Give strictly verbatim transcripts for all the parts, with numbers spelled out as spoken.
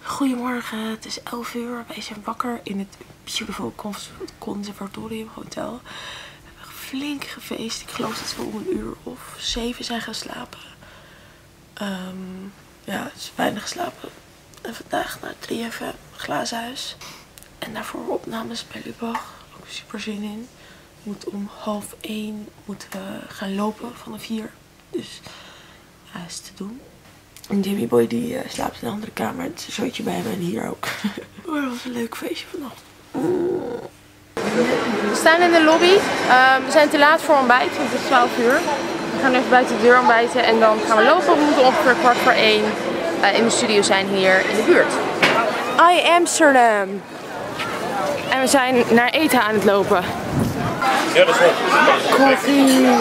Goedemorgen, het is elf uur. Wij zijn wakker in het Beautiful Conservatorium Hotel. We hebben flink gefeest. Ik geloof dat we om een uur of zeven zijn gaan slapen. Um, ja, het is weinig geslapen. En vandaag naar drie F M, Glazenhuis. En daarvoor opnames bij Lubach. Ook super zin in. Moet om half één moeten we gaan lopen van de vier. Dus ja, is te doen. En Jimmy Boy die uh, slaapt in een andere kamer. Het is een zootje bij hem en hier ook. Oh, dat was een leuk feestje vannacht. Mm. We staan in de lobby. Uh, we zijn te laat voor ontbijt, want het is twaalf uur. We gaan even buiten de deur ontbijten en dan gaan we lopen. We moeten ongeveer kwart voor één uh, in de studio zijn hier in de buurt. I Amsterdam. En we zijn naar eten aan het lopen. Ja, dat is wel. Koffie. Ja,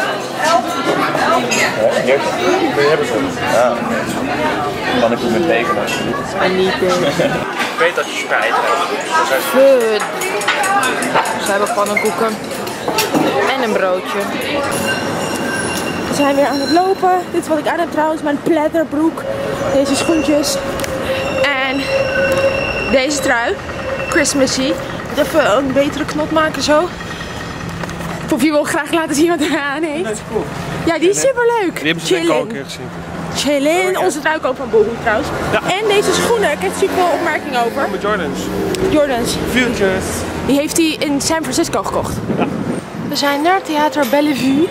hier. Kun je hebben zo. Ja. Kan ik ook met bacon alsjeblieft. En niet Ik weet dat je spijt hebt. Fud. Dus we hebben pannenkoeken. En een broodje. We zijn weer aan het lopen. Dit is wat ik aan heb trouwens. Mijn pleatterbroek. Deze schoentjes. En deze trui. Christmassy. Even een betere knop maken zo. Poppy wil graag laten zien wat hij aan heeft. Dat is cool. Ja, die is super leuk. Die hebben ze denk ik al een keer gezien. Chillin. Onze trui ook van Bobby trouwens. Ja. En deze schoenen. Ik heb super veel opmerkingen over. Met Jordans. Jordans. Futures. Die heeft hij in San Francisco gekocht. Ja. We zijn naar Theater Bellevue.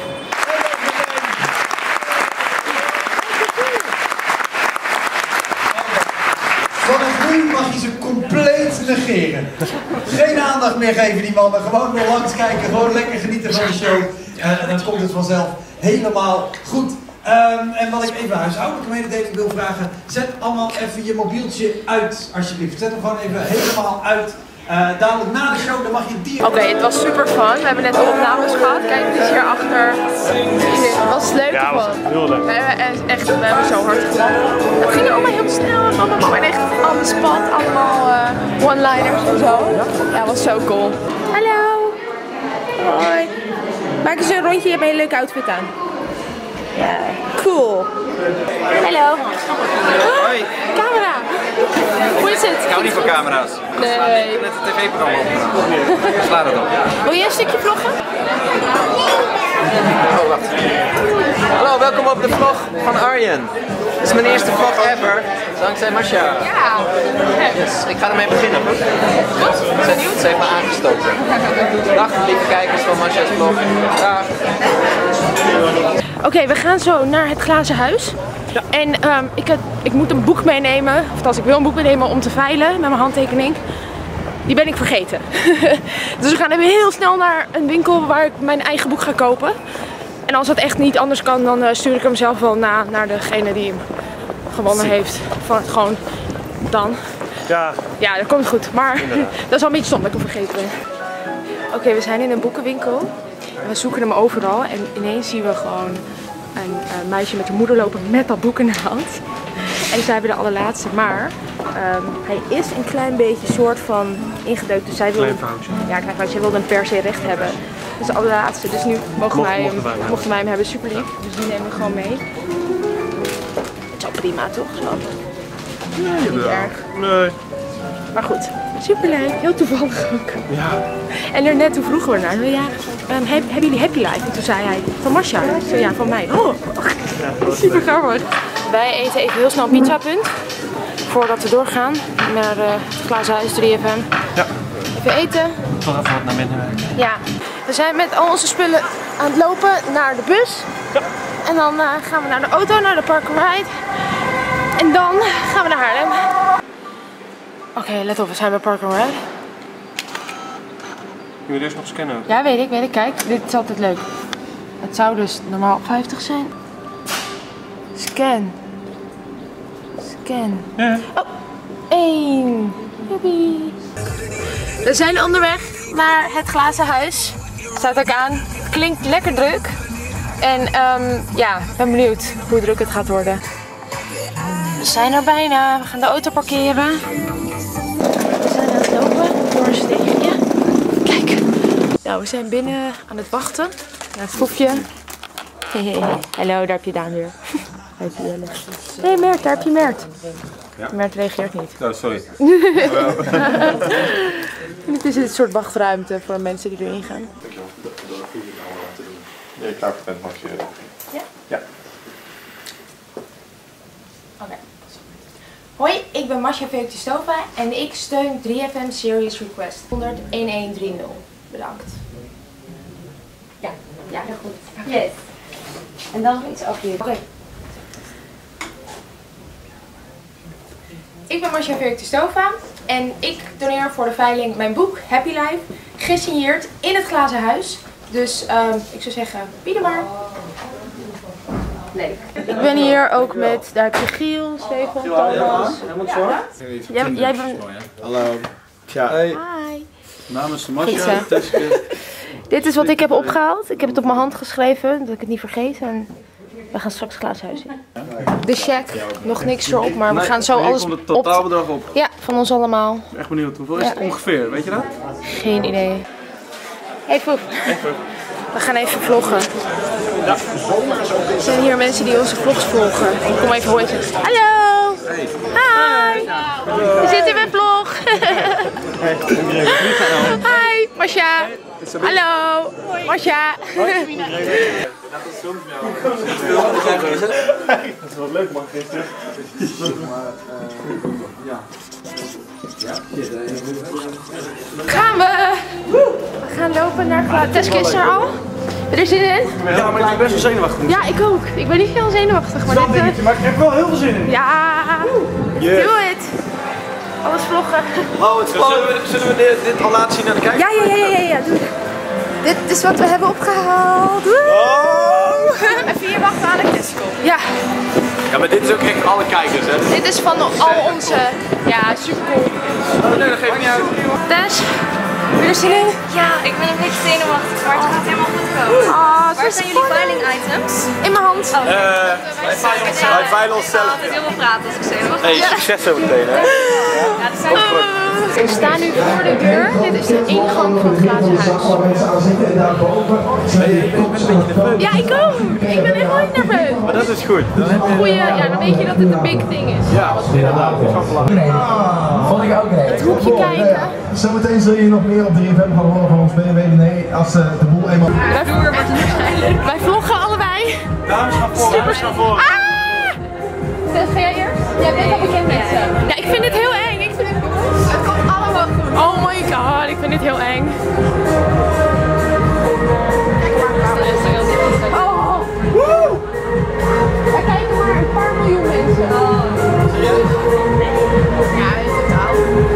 Vanaf nu mag je ze compleet negeren. Geen aandacht meer geven die mannen. Gewoon weer langs kijken. Gewoon lekker genieten van de show. Uh, en dan komt het vanzelf helemaal goed. Um, en wat ik even huishoudelijke mededeling wil vragen. Zet allemaal even je mobieltje uit alsjeblieft. Zet hem gewoon even helemaal uit. Uh, dadelijk na de show dan mag je die... Oké, okay, het was super fun. We hebben net de opnames gehad. Kijk, het is hierachter. Was het leuk? Ja, was heel leuk. We hebben echt, we hebben zo hard gelachen. Het ging allemaal heel snel. Allemaal echt on the spot. Allemaal uh, one-liners en zo. Ja, het was zo cool. Hallo. Hoi. Maak eens een rondje. Je hebt een hele leuke outfit aan. Ja, cool. Hallo. Hoi. Camera. Hoe is het? Ik hou niet van camera's. Nee. Ik heb net een tv-programma opgenomen. Sla dat op. Wil jij een stukje vloggen? Oh, wacht. Hallo, welkom op de vlog van Arjen. Dit is mijn eerste vlog ever, dankzij Masha. Ja. Dus ik ga ermee beginnen. Zet, ze heeft me aangestoken. Dag lieve kijkers van Masha's vlog. Dag. Oké, okay, we gaan zo naar het glazen huis. Ja. En um, ik, had, ik moet een boek meenemen, of als ik wil een boek meenemen om te veilen met mijn handtekening. Die ben ik vergeten. Dus we gaan even heel snel naar een winkel waar ik mijn eigen boek ga kopen. En als dat echt niet anders kan, dan uh, stuur ik hem zelf wel na naar degene die hem gewonnen heeft. Van, gewoon dan. Ja. Ja, dat komt goed. Maar dat is wel een beetje stom dat ik hem vergeten ben. Oké, okay, we zijn in een boekenwinkel. En we zoeken hem overal. En ineens zien we gewoon een uh, meisje met haar moeder lopen met dat boek in de hand. En zij hebben de allerlaatste, maar um, hij is een klein beetje soort van ingedeukt. Dus zij wilde, klein foutje. Ja, klein foutje. Zij wilde hem per se recht hebben. Dat is de allerlaatste. Dus nu mogen, Mocht, wij, hem, mochten wij hem mochten wij hem hebben. Super lief. Dus die nemen we gewoon mee. Het is al prima, toch? Zo. Nee, niet erg. Nee. Maar goed, super leuk. Heel toevallig ook. Ja. En er net toen vroegen we naar, ja, um, heb, hebben jullie Happy Life? En toen zei hij, van Masha. Ik zei, ja, van mij. Oh, ja, super grappig. Wij eten even heel snel een pizzapunt. Voordat we doorgaan naar uh, het glazen huis drie F M. Ja. Even eten. Toch even wat naar binnen. Ja. We zijn met al onze spullen aan het lopen naar de bus. Ja. En dan uh, gaan we naar de auto, naar de park and ride. En dan gaan we naar Haarlem. Oké, okay, let op, we zijn bij Park and Ride. Je moet eerst nog scannen ook. Ja, weet ik, weet ik. Kijk, dit is altijd leuk. Het zou dus normaal vijftig zijn. Scan. Scan. Ja. Oh, één. Joepie. We zijn onderweg naar het glazen huis. Staat ook aan. Het klinkt lekker druk. En um, ja, ik ben benieuwd hoe druk het gaat worden. We zijn er bijna. We gaan de auto parkeren. We zijn aan het lopen door een steegje. Kijk. Nou, we zijn binnen aan het wachten. Naar het poepje. Hallo, daar heb je Daan weer. Hey Mert, daar heb je Mert. Ja? Maar het reageert niet. Oh, sorry. Het is een soort wachtruimte voor mensen die erin gaan. Ja, klaar voor het Maxje. Ja? Ja. Oké. Okay. Hoi, ik ben Masha Veukte-Stova en ik steun drie F M Serious Request honderd een drie nul. Bedankt. Ja, ja, heel goed. Yes. En dan nog iets over je. Oké. Okay. Ik ben Masha Veukte-Stova en ik doneer voor de veiling mijn boek Happy Life, gesigneerd in het Glazen Huis. Dus um, ik zou zeggen, bieden maar. Leuk. Ik ben hier ook met, daar heb je Giel, Stefan, Thomas. Ja. Jij, jij bent... Hallo. Ja. Hey. Hi. Namens Masha. Dit is wat ik heb opgehaald. Ik heb het op mijn hand geschreven, dat ik het niet vergeet. En we gaan straks het Glazen Huis in. De cheque, nog niks erop, maar we gaan zo alles op. Het totaalbedrag op. Ja, van ons allemaal. Echt benieuwd, hoeveel is het ongeveer, weet je dat? Geen idee. Hey Foef. We gaan even vloggen. Ja. Er zijn hier mensen die onze vlogs volgen. Ik kom even horen. Hallo! Hey. Hi! We zitten in mijn vlog. Hi, Masha. Hallo, Masha. Dat is wel leuk, man, gisteren. Ja. Gaan we! We gaan lopen naar Glazen. Teske is er al. Heb je er zin in? Ja, maar ik ben best wel zenuwachtig. Ja, ik ook. Ik ben niet heel zenuwachtig. Maar dit, uh... maar ik heb wel heel veel zin in. Ja! Yes. Doe het! Alles vloggen. Oh, het zullen we, zullen we dit, dit al laten zien aan de kijkers? Ja, ja, ja, ja, ja. Doe. Dit is wat we hebben opgehaald. Oh. Even hier wachten aan de Tesco. Ja. Ja, maar dit is ook echt alle kijkers, hè? Dit is van al onze. Ja, super cool. Oh, nee, dat geeft niet uit. Tess, heb je er zin in? Ja, ik ben een beetje zenuwachtig, maar het gaat helemaal goed komen. Oh, Waar zijn jullie veiling items? In mijn hand. Oh. Uh, wij veilen onszelf. Ik ga altijd heel veel praten als ik zenuwachtig ben. Hey, succes zo meteen, hè? Ja, dat zijn Uh, we staan nu voor de deur. Dit is de ingang van het Glazen Huis. Ja, ik ook. Ik ben helemaal niet nerveus. Maar dat is goed. Dan heb je... Goeie, ja, dan weet je dat het een big thing is. Ja, inderdaad. Dat is wel belangrijk. Vond ik ook leuk. Het hoekje kijken. Zometeen zul je nog meer op drie F M gaan horen van ons B W D N als uh, de boel eenmaal... Wij vloggen allebei. Dames gaan voor, dames gaan voor. Ah! Tess, ga jij eerst? Jij bent al bekend met ze. Ja, ik vind dit heel eng. Ik vind het... Het komt allemaal goed. Oh my god, ik vind dit heel eng. Oh! Woe! Er kijken maar een paar miljoen mensen. Oh. Serieus? Ja, in totaal.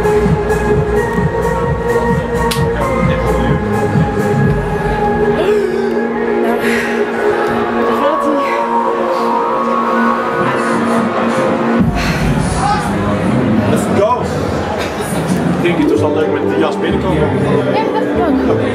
Let's go! Ik denk het was al leuk met de jas binnenkomen. Ja, dat dacht ik ook.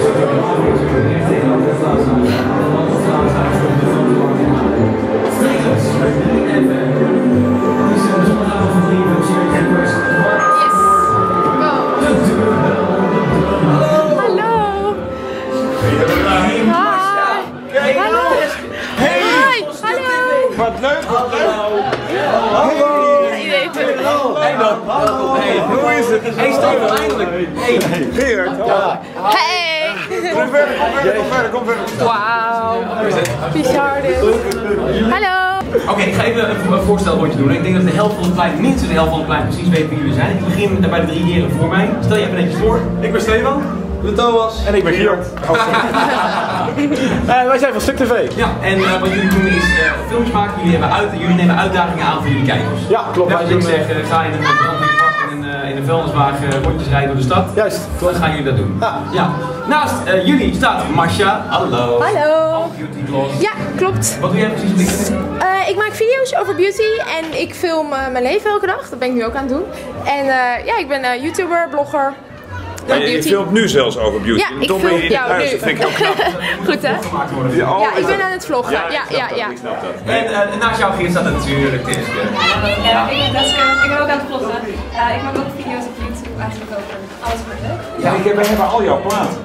Wat leuk! Hallo! Hallo! Hey dan! Hey, hoe is het? Hey Steven, eindelijk! Hey, Geert! Hey! Kom verder, kom verder, kom verder, kom verder! Wauw! Bizar dit! Hallo! Oké, okay, ik ga even een, een voorstelrondje doen. Ik denk dat de helft van het plein, minstens de helft van het plein, precies weet wie jullie zijn. Ik begin bij de drie heren voor mij. Stel je even netjes voor. Ik ben Stefan. Ik ben Thomas. En ik ben Geert. Oh, uh, wij zijn van Stuk T V. Ja, en uh, wat jullie doen is uh, filmpjes maken. Jullie, hebben uit, jullie nemen uitdagingen aan voor jullie kijkers. Ja, klopt. Net als ik zeg, uh, ga in een brandweerpak en in, uh, in een vuilniswagen rondjes rijden door de stad. Juist, klopt. Dan gaan jullie dat doen. Ja. Ja. Naast uh, jullie staat Masha. Hallo. Hallo. Beauty Gloss. Ja, klopt. Wat doe jij precies op dit? Uh, ik maak video's over beauty en ik film uh, mijn leven elke dag. Dat ben ik nu ook aan het doen. En uh, ja, ik ben uh, YouTuber, blogger. Ja, je, je filmt nu zelfs over beauty. Ja, ik film jou huis, nu. Dat vind ik heel knap. Goed hè? Ja, oh, ja ik ben dat... aan het vloggen. Ja, ja, ja. ja. Ik snap dat. En uh, naast jou staat natuurlijk Teske. Ja, ik ben Teske. Ik ben ook aan het vloggen. Uh, ik maak ook video's op YouTube. eigenlijk over alles wat leuk. Ja, ik heb, we hebben al jouw platen.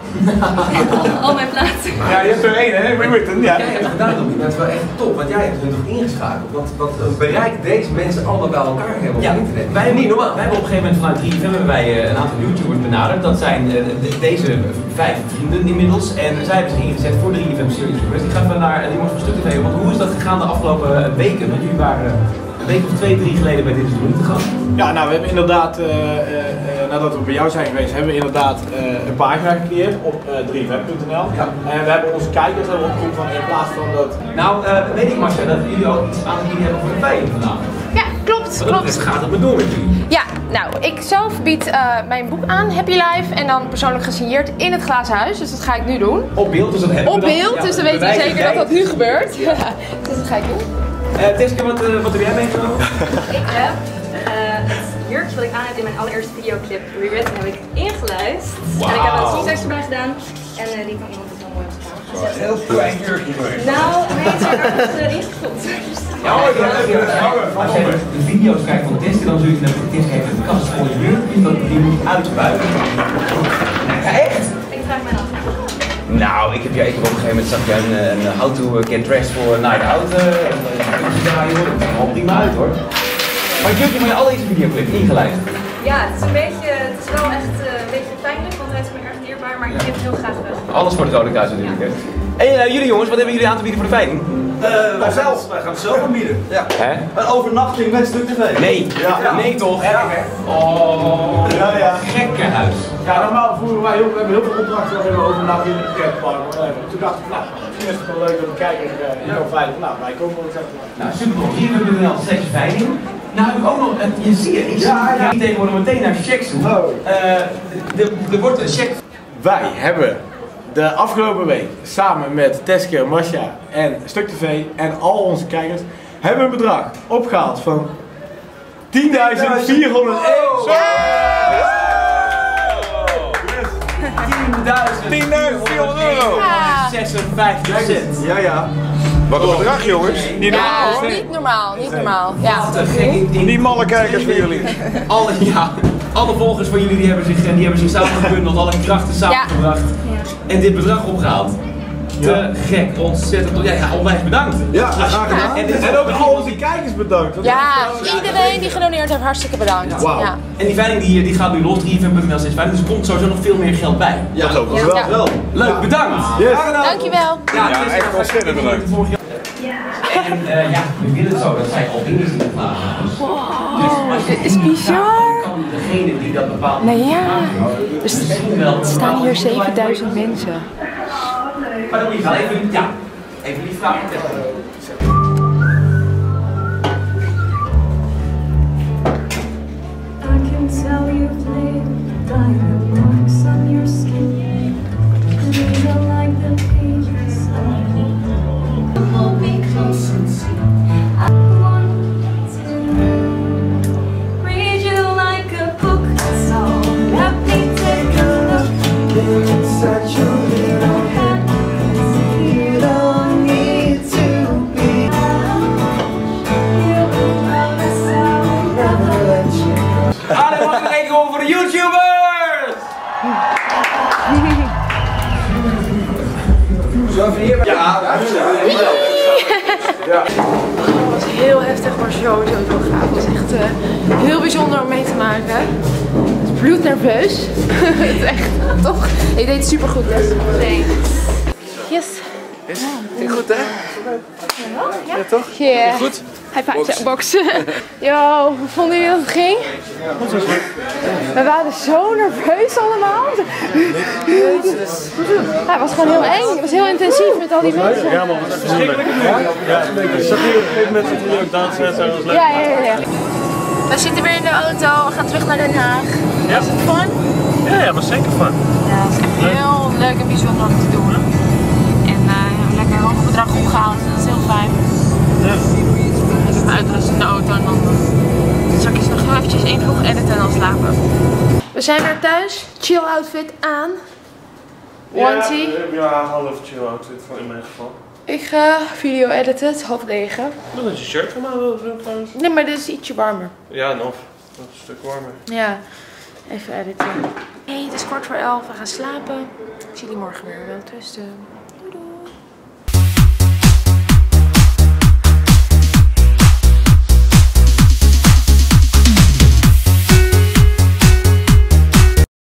Al mijn plaatsen. Ja, je hebt er één, hè? Witten, ja. Jij hebt gedaan, Tommy, dat is wel echt top, want jij hebt hun toch ingeschakeld. Wat, wat bereikt deze mensen allemaal bij elkaar hebben op ja, internet? Wij hebben niet normaal. Wij hebben op een gegeven moment vanuit drie F M hebben wij uh, een aantal YouTubers benaderd. Dat zijn uh, de, deze vijf vrienden inmiddels. En zij hebben zich ingezet voor de drie F M Series Request. Ik ga even naar de jongens van Stuk T V. Want hoe is dat gegaan de afgelopen weken? Want jullie waren een week of twee, drie geleden bij Dit is de Moeite te gaan. Ja, nou we hebben inderdaad, uh, uh, uh, nadat we bij jou zijn geweest, hebben we inderdaad uh, een pagina gecreëerd op uh, drie f m punt n l. Ja. En we hebben onze kijkers erop geroepen van in plaats van dat... Nou, uh, weet ik Marcia, dat jullie ook iets aan het bieden hebben voor de vijand vandaag. Ja, klopt, klopt. Dus gaat het maar door met jullie. Ja, nou, ik zelf bied uh, mijn boek aan, Happy Life, en dan persoonlijk gesigneerd in het glazen huis. Dus dat ga ik nu doen. Op beeld, dus dat hebben Op we dan. beeld, Ja, dus dan weten we zeker dat dat nu gebeurt. Ja, dus dat ga ik doen. Uh, Teske, wat, uh, wat heb jij meegenomen? Ik heb uh, het jurkje wat ik aan heb in mijn allereerste videoclip Rewritten heb ik ingeluisterd. Wow. En ik heb er een songtekst erbij gedaan. En uh, die kan iemand het wel mooi op staan. Een heel klein jurkje geweest. Nou, nee, het is er ergens uh, ingestopt. Ja, hoor, ja, ja, ja. Als je de video's kijkt van Teske, dan zul je dat Teske heeft een kast vol jurkjes, dat die moet uitspuiten. Ja, echt? Ik vraag mij af. Nou, ik heb, ja, ik heb op een gegeven moment zag je een, een How to Get Dressed for a Night Out. Uh, ja, joh, dat ziet er al prima uit hoor. Maar ik heb je mijn allereerste videoclip ingeleid. Ja, het is een beetje, het is wel echt uh, een beetje pijnlijk, want hij is me erg dierbaar, maar ik geef het heel graag weg. Alles voor het Rode Kruis natuurlijk. Ja. En uh, jullie jongens, wat hebben jullie aan te bieden voor de veiling? Uh, wij zelf, wij gaan het zelf aanbieden. Ja. Hè? Een overnachting met Stuk T V. Nee, ja. Ja. Nee toch? Ja. Oh, ja, ja. gekkenhuis. Ja, normaal voeren wij heel, we hebben heel veel opdrachten waarin we overnachten in het pretpark. Toen dacht ik, nou, misschien is het wel leuk dat de kijker uh, in kan veilig. Nou, wij komen wel zeggen. Nou, super tof. Hier hebben we wel steeds veiling. Nou heb ik ook nog, uh, je ziet het, ik ja, ja. Ga tegenwoordig meteen naar checks toe. Oh. Uh, er wordt een check. Wij hebben de afgelopen week samen met Teske, Masha en Stuk T V en al onze kijkers hebben een bedrag opgehaald van tienduizend vierhonderd euro. tienduizend vierhonderd euro! zesenvijftig cent. Ja, ja. Wat een bedrag, jongens. Niet normaal. Ja, niet normaal, niet normaal. Ja. Die malle kijkers voor jullie. Alle, ja, alle volgers van jullie die hebben zich, die hebben zich samengebundeld, alle krachten samengebracht ja. En dit bedrag opgehaald. Te ja. Gek, ontzettend, ja, ja, onwijs bedankt. Ja, graag gedaan. En, en ook al onze kijkers bedankt. Ja, iedereen die gedoneerd heeft, hartstikke bedankt. Ja. Wow. Ja. En die veiling die, die gaat nu los, drie f m punt n l steeds veiling, dus er komt sowieso nog veel meer geld bij. Ja, dat ook ja. wel. Ja. wel. Leuk, bedankt. Yes. Dankjewel. Ja, ja echt ontzettend bedankt. En uh, ja, we willen het zo, dat zij al binnen zitten vanavond. Wow, dus dit is bizar. Kan degene die dat bepaalt. Nou ja, dus er staan hier zevenduizend mensen. Maar dan moet je wel even, ja, even die vraag stellen. I can tell you've laid diamond marks on your skin. These are like the pages of a book. Hold me close and see. I want to read you like a book. So let me take a look inside your little head. You don't need to be. You will promise I will never let you go. Allee, mag ik even over voor de YouTubers! Zo even hier. Ja, ja. Het was heel heftig, maar sowieso heel gaaf. Het was echt uh, heel bijzonder om mee te maken. Het is bloednerveus. Het is echt, toch? Je deed het super goed, Tess. Nee. Yes. Is het goed, hè? Ja, ja toch? Yeah. Goed? High five, box. Yo, hoe vonden jullie dat het ging? We waren zo nerveus allemaal. Ja, het was gewoon heel eng. Het was heel intensief met al die mensen. Ja man, het is verschrikkelijk. Ja, ik zag hier op een gegeven moment dat jullie ook dansen en zo. Dat was leuk. Ja, ja, ja, ja. We zitten weer in de auto. We gaan terug naar Den Haag. Ja. Was het fun? Ja, ja, was zeker fun. Ja, het is echt heel leuk en bijzonder om te doen. En uh, we hebben lekker een hoog bedrag opgehaald. Dat is heel fijn. Ja. Even uitrusten in de auto en dan straks nog heel eventjes invloeg editen en dan slapen. We zijn weer thuis. Chill outfit aan. Onesie. Ja, ja, half chill outfit in mijn geval. Ik ga video editen, half negen. Dan is je shirt van mij trouwens. Nee, maar dit is ietsje warmer. Ja, nog. Dat is een stuk warmer. Ja. Even editen. Hey, het is kwart voor elf. We gaan slapen. Ik zie jullie morgen weer. Wel tussen.